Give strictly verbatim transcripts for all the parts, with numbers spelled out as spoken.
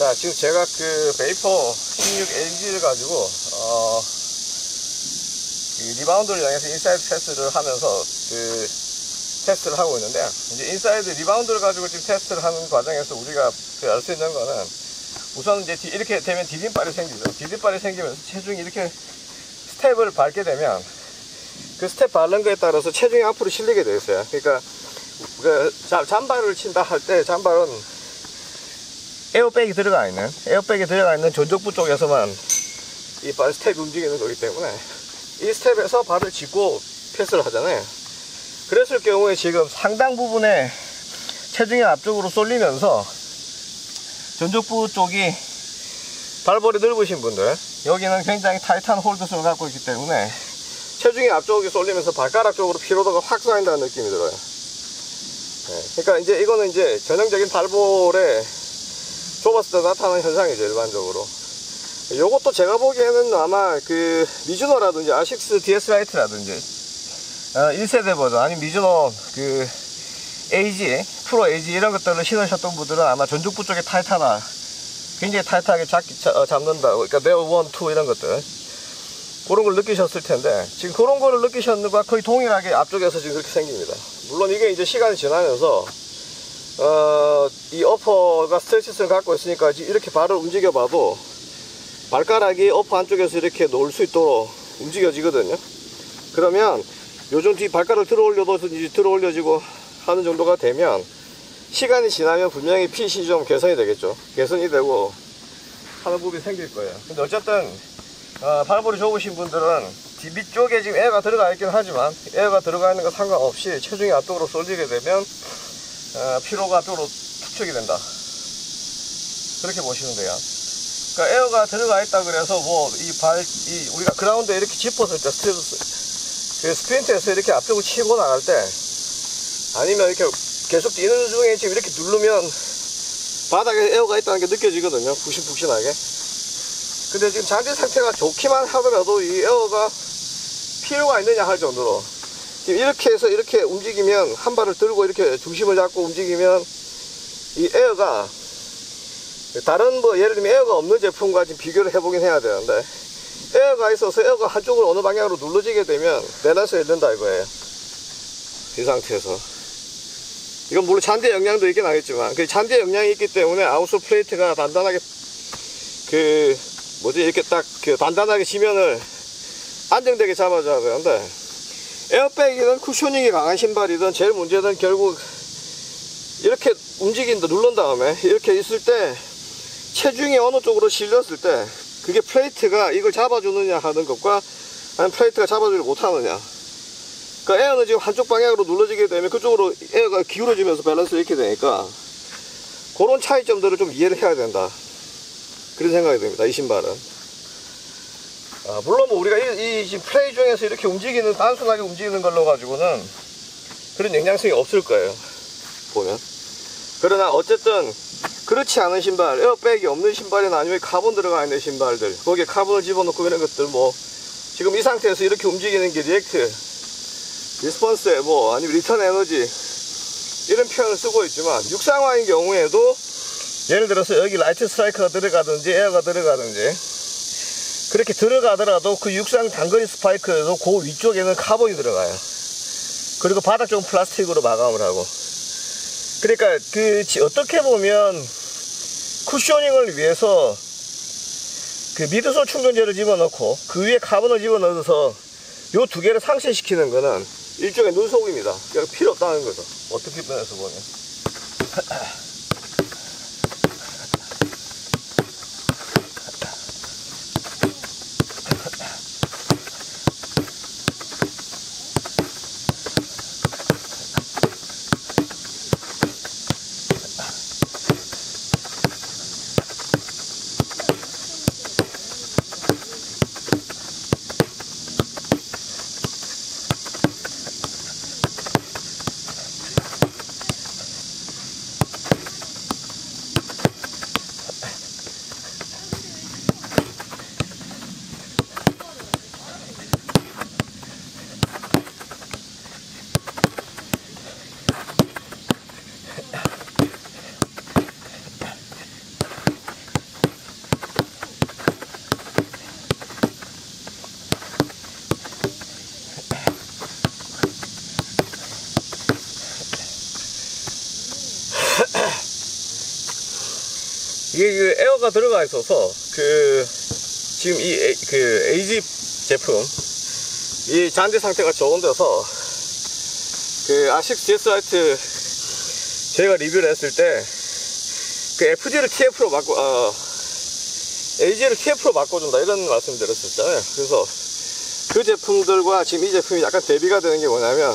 자, 지금 제가 그 베이퍼 십육 엘지를 가지고 어, 그 리바운드를 향해서 인사이드 테스트를 하면서 그 테스트를 하고 있는데, 이제 인사이드 리바운드를 가지고 지금 테스트를 하는 과정에서 우리가 그 알 수 있는 거는, 우선 이제 이렇게 되면 디딤발이 생기죠. 디딤발이 생기면서 체중이 이렇게 스텝을 밟게 되면 그 스텝 밟는 거에 따라서 체중이 앞으로 실리게 되어 있어요. 그러니까 그 잠발을 친다 할 때, 잠발은 에어백이 들어가 있는 에어백이 들어가 있는 전족부 쪽에서만 이 발 스텝이 움직이는 거기 때문에, 이 스텝에서 발을 짚고 패스를 하잖아요. 그랬을 경우에 지금 상당 부분의 체중이 앞쪽으로 쏠리면서 전족부 쪽이 발볼이 넓으신 분들, 여기는 굉장히 타이트한 홀드성을 갖고 있기 때문에 체중이 앞쪽이 쏠리면서 발가락 쪽으로 피로도가 확 쌓인다는 느낌이 들어요. 네, 그러니까 이제 이거는 이제 전형적인 발볼에 좁았을 때 나타나는 현상이죠, 일반적으로. 요것도 제가 보기에는 아마 그 미즈노라든지 아식스 디에스 라이트라든지 어, 일 세대 버전, 아니 미즈노 그 에이지, 프로 에이지 이런 것들을 신으셨던 분들은 아마 전족부 쪽에 타이트하나, 굉장히 타이트하게 잡, 잡는다. 그러니까 네오 일, 이 이런 것들, 그런 걸 느끼셨을 텐데, 지금 그런 거를 느끼셨는 거와 거의 동일하게 앞쪽에서 지금 그렇게 생깁니다. 물론 이게 이제 시간이 지나면서 어, 이 어퍼가 스트레치성을 갖고 있으니까 이렇게 발을 움직여 봐도 발가락이 어퍼 안쪽에서 이렇게 놓을 수 있도록 움직여지거든요. 그러면 요즘 뒤 발가락을 들어 올려도 들어 올려지고 하는 정도가 되면, 시간이 지나면 분명히 핏이 좀 개선이 되겠죠. 개선이 되고 하는 부분이 생길 거예요. 근데 어쨌든 어, 발볼이 좁으신 분들은 밑쪽에 지금 에어가 들어가 있긴 하지만, 에어가 들어가 있는 거 상관없이 체중이 앞쪽으로 쏠리게 되면 어, 피로가 앞쪽으로 축적이 된다, 그렇게 보시면 돼요. 그러니까 에어가 들어가 있다 그래서 뭐 이 발, 이 우리가 그라운드에 이렇게 짚었을 때 스트레스, 그 스프린트에서 이렇게 앞쪽으로 치고 나갈 때, 아니면 이렇게 계속 뛰는 중에 지금 이렇게 누르면 바닥에 에어가 있다는 게 느껴지거든요, 푹신푹신하게. 근데 지금 잔디 상태가 좋기만 하더라도 이 에어가 필요가 있느냐 할 정도로, 지금 이렇게 해서 이렇게 움직이면, 한 발을 들고 이렇게 중심을 잡고 움직이면 이 에어가 다른 뭐 예를 들면 에어가 없는 제품과 지금 비교를 해보긴 해야 되는데, 에어가 있어서 에어가 한쪽으로 어느 방향으로 눌러지게 되면 밸런스가 잃는다 이거예요, 이 상태에서. 이건 물론 잔디의 영향도 있긴 하겠지만, 그 잔디의 영향이 있기 때문에 아웃솔 플레이트가 단단하게 그 뭐지 이렇게 딱 그 단단하게 지면을 안정되게 잡아줘야 되는데, 에어백이든 쿠셔닝이 강한 신발이든 제일 문제는 결국 이렇게 움직인다, 누른 다음에 이렇게 있을 때 체중이 어느 쪽으로 실렸을 때 그게 플레이트가 이걸 잡아주느냐 하는 것과, 아니면 플레이트가 잡아주지 못하느냐. 그러니까 에어는 지금 한쪽 방향으로 눌러지게 되면 그쪽으로 에어가 기울어지면서 밸런스가 이렇게 되니까, 그런 차이점들을 좀 이해를 해야 된다, 그런 생각이 듭니다, 이 신발은. 아, 물론 뭐 우리가 이, 이 지금 플레이 중에서 이렇게 움직이는, 단순하게 움직이는 걸로 가지고는 그런 영향성이 없을 거예요, 보면. 그러나 어쨌든 그렇지 않은 신발, 에어백이 없는 신발이나 아니면 카본 들어가 있는 신발들, 거기에 카본을 집어넣고 이런 것들, 뭐 지금 이 상태에서 이렇게 움직이는 게 리액트, 리스폰스, 뭐 아니면 리턴 에너지 이런 표현을 쓰고 있지만, 육상화인 경우에도 예를 들어서 여기 라이트 스트라이크가 들어가든지 에어가 들어가든지 그렇게 들어가더라도 그 육상 단거리 스파이크에도 그 위쪽에는 카본이 들어가요. 그리고 바닥 쪽은 플라스틱으로 마감을 하고. 그러니까 그 어떻게 보면 쿠셔닝을 위해서 그 미드솔 충전재를 집어넣고 그 위에 카본을 집어넣어서 요 두 개를 상쇄시키는 거는 일종의 눈속임이다. 그러니까 필요 없다는 거죠, 어떻게 면에서 보면. 이게 그 에어가 들어가 있어서 그 지금 이 에, 그 에이지 제품 이 잔디 상태가 좋은 데서 그 아식스 지에스 라이트 저희가 리뷰를 했을 때 그 에프지를 티에프로 바꿔 어, 에이지를 티에프로 바꿔준다 이런 말씀 드렸었잖아요. 그래서 그 제품들과 지금 이 제품이 약간 대비가 되는 게 뭐냐면,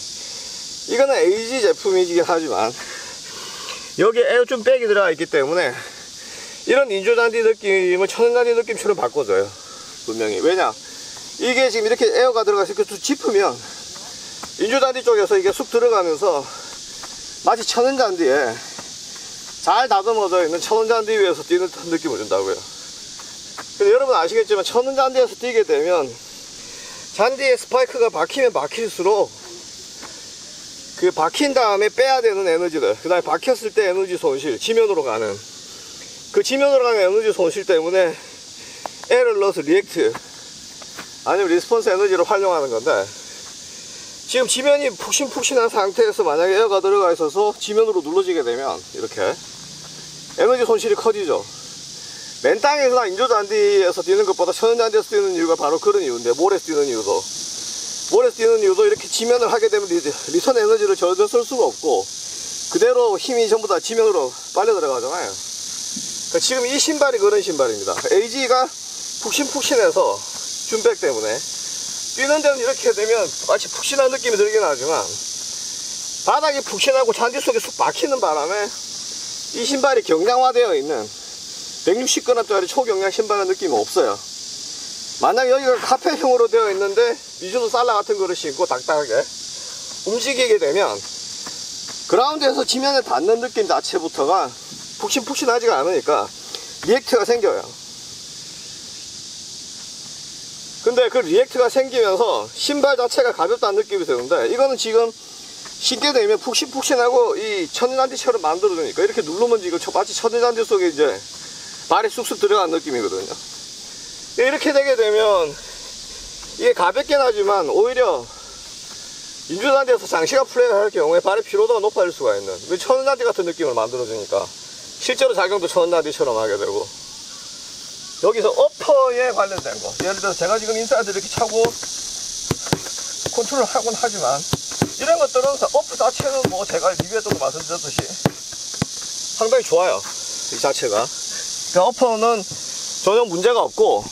이거는 에이지 제품이긴 하지만 여기에 에어 좀 백이 들어가 있기 때문에 이런 인조잔디 느낌을 천연잔디 느낌처럼 바꿔줘요, 분명히. 왜냐, 이게 지금 이렇게 에어가 들어가서 이렇게 짚으면 인조잔디 쪽에서 이게 쑥 들어가면서 마치 천연잔디에 잘 다듬어져 있는 천연잔디 위에서 뛰는 듯한 느낌을 준다고요. 근데 여러분 아시겠지만 천연잔디에서 뛰게 되면 잔디에 스파이크가 박히면 박힐수록 그 박힌 다음에 빼야 되는 에너지들, 그 다음에 박혔을 때 에너지 손실, 지면으로 가는 그 지면으로 가는 에너지 손실 때문에 에어를 넣어서 리액트 아니면 리스폰스 에너지를 활용하는 건데, 지금 지면이 푹신푹신한 상태에서 만약에 에어가 들어가 있어서 지면으로 눌러지게 되면 이렇게 에너지 손실이 커지죠. 맨 땅에서나 인조잔디에서 뛰는 것보다 천연잔디에서 뛰는 이유가 바로 그런 이유인데, 모래에서 뛰는 이유도 모래에서 뛰는 이유도 이렇게 지면을 하게 되면 리턴 에너지를 전혀 쓸 수가 없고 그대로 힘이 전부 다 지면으로 빨려 들어가잖아요. 그러니까 지금 이 신발이 그런 신발입니다. 에이지가 푹신푹신해서 줌백 때문에 뛰는 데는 이렇게 되면 마치 푹신한 느낌이 들긴 하지만 바닥이 푹신하고 잔디 속에 쑥 막히는 바람에 이 신발이 경량화되어 있는 백육십 그램짜리 초경량 신발의 느낌이 없어요. 만약 여기가 카페형으로 되어 있는데 미주노 살라 같은 거를 신고 딱딱하게 움직이게 되면 그라운드에서 지면에 닿는 느낌 자체부터가 푹신푹신하지가 않으니까 리액트가 생겨요. 근데 그 리액트가 생기면서 신발 자체가 가볍다는 느낌이 드는데, 이거는 지금 신게 되면 푹신푹신하고 이 천연잔디처럼 만들어주니까 이렇게 누르면 지금 마치 천연잔디 속에 이제 발이 쑥쑥 들어간 느낌이거든요. 이렇게 되게 되면 이게 가볍긴 하지만 오히려 인조잔디에서 장시간 플레이할 경우에 발의 피로도가 높아질 수가 있는 천연잔디 같은 느낌을 만들어주니까 실제로 작용도 천연잔디처럼 하게 되고, 여기서 어퍼에 관련된 거, 예를 들어서 제가 지금 인사이드 이렇게 차고 컨트롤을 하곤 하지만 이런 것들은 어프 자체는 뭐 제가 리뷰에서도 말씀드렸듯이 상당히 좋아요, 이 자체가. 그러니까 어퍼는 전혀 문제가 없고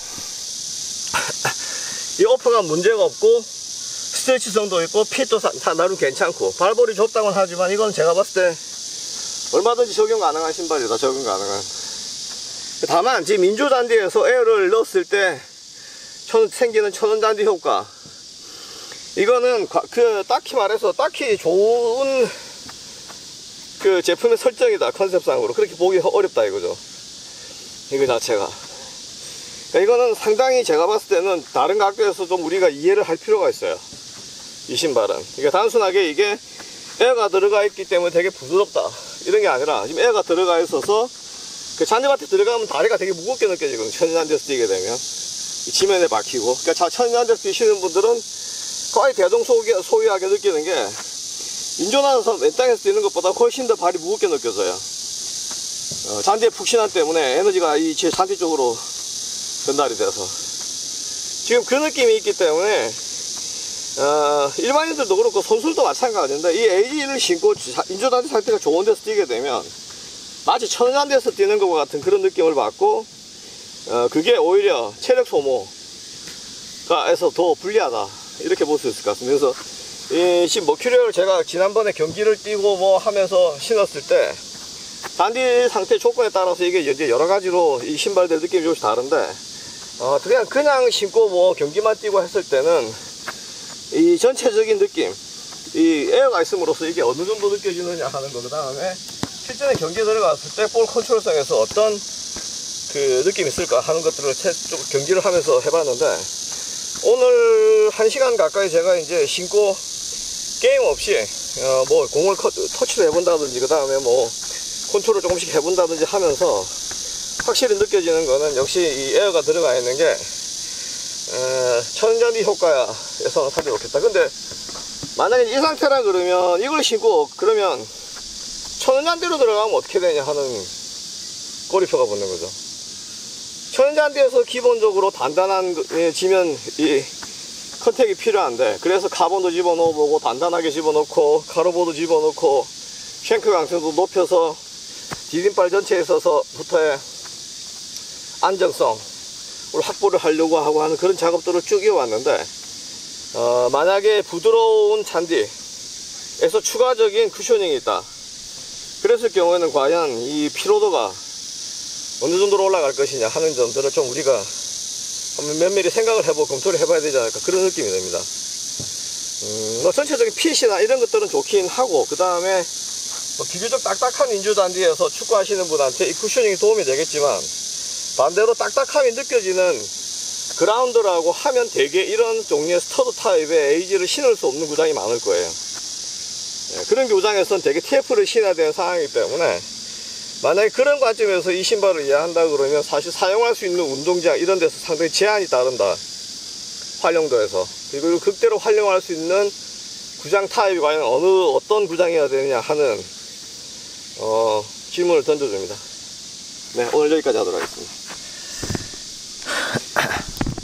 이 어퍼가 문제가 없고 스트레치성도 있고 핏도 사, 다 나름 괜찮고 발볼이 좁다고는 하지만 이건 제가 봤을 때 얼마든지 적용 가능한 신발이다. 적용 가능한. 다만 지금 인조잔디에서 에어를 넣었을 때 천, 생기는 천연잔디 효과, 이거는 그 딱히 말해서 딱히 좋은 그 제품의 설정이다. 컨셉상으로 그렇게 보기 어렵다 이거죠, 이거 자체가. 그러니까 이거는 상당히 제가 봤을 때는 다른 각도에서 좀 우리가 이해를 할 필요가 있어요, 이 신발은. 그러니까 단순하게 이게 에어가 들어가 있기 때문에 되게 부드럽다 이런 게 아니라, 지금 에어가 들어가 있어서 그 잔디밭에 들어가면 다리가 되게 무겁게 느껴지거든요, 천연잔디에서 뛰게 되면. 지면에 박히고. 그러니까 천연잔디에서 뛰시는 분들은 거의 대동소이하게 느끼는 게, 인조나서 맨 땅에서 뛰는 것보다 훨씬 더 발이 무겁게 느껴져요. 어, 잔디의 푹신함 때문에 에너지가 이 잔디 쪽으로 전달이 돼서 지금 그 느낌이 있기 때문에 어, 일반인들도 그렇고 선수들도 마찬가지인데, 이 에이지를 신고 인조잔디 상태가 좋은 데서 뛰게 되면 마치 천연잔디에서 뛰는 것과 같은 그런 느낌을 받고, 어, 그게 오히려 체력 소모가 해서 더 불리하다 이렇게 볼 수 있을 것 같습니다. 그래서 이 지금 머큐리얼을 제가 지난번에 경기를 뛰고 뭐 하면서 신었을 때 잔디 상태 조건에 따라서 이게 이제 여러 가지로 이 신발들 느낌이 조금씩 다른데, 어, 그냥 그냥 신고 뭐 경기만 뛰고 했을 때는 이 전체적인 느낌, 이 에어가 있음으로써 이게 어느 정도 느껴지느냐 하는 거, 그 다음에 실전에 경기에 들어갔을 때 볼 컨트롤성에서 어떤 그 느낌이 있을까 하는 것들을 좀 경기를 하면서 해봤는데, 오늘 한 시간 가까이 제가 이제 신고 게임 없이 어 뭐 공을 커, 터치를 해본다든지 그 다음에 뭐 컨트롤 조금씩 해본다든지 하면서 확실히 느껴지는 거는 역시 이 에어가 들어가 있는 게 에, 천연잔디 효과에서는 상당히 좋겠다. 근데 만약에 이 상태라 그러면 이걸 신고 그러면 천연잔디로 들어가면 어떻게 되냐 하는 꼬리표가 붙는 거죠. 천연잔디에서 기본적으로 단단한 예, 지면 이 컨택이 필요한데, 그래서 카본도 집어넣어보고 단단하게 집어넣고 가로보도 집어넣고 쉔크 강성도 높여서 디딤발 전체에 있어서부터의 안정성을 확보를 하려고 하고 하는 그런 작업들을 쭉 이어왔는데, 어, 만약에 부드러운 잔디에서 추가적인 쿠셔닝이 있다, 그랬을 경우에는 과연 이 피로도가 어느 정도로 올라갈 것이냐 하는 점들을 좀 우리가 한번 면밀히 생각을 해보고 검토를 해봐야 되지 않을까, 그런 느낌이 듭니다. 음, 뭐 전체적인 핏이나 이런 것들은 좋긴 하고, 그 다음에 뭐 비교적 딱딱한 인조잔디에서 축구하시는 분한테 이 쿠셔닝이 도움이 되겠지만, 반대로 딱딱함이 느껴지는 그라운드라고 하면 대개 이런 종류의 스터드 타입의 에이지를 신을 수 없는 구장이 많을 거예요. 예, 그런 교장에서는 대개 티에프를 신어야 되는 상황이기 때문에, 만약에 그런 관점에서 이 신발을 이해한다 그러면 사실 사용할 수 있는 운동장 이런 데서 상당히 제한이 따른다, 활용도에서. 그리고 극대로 활용할 수 있는 구장 타입이 과연 어느 어떤 구장이어야 되느냐 하는 어, 질문을 던져줍니다. 네, 오늘 여기까지 하도록 하겠습니다.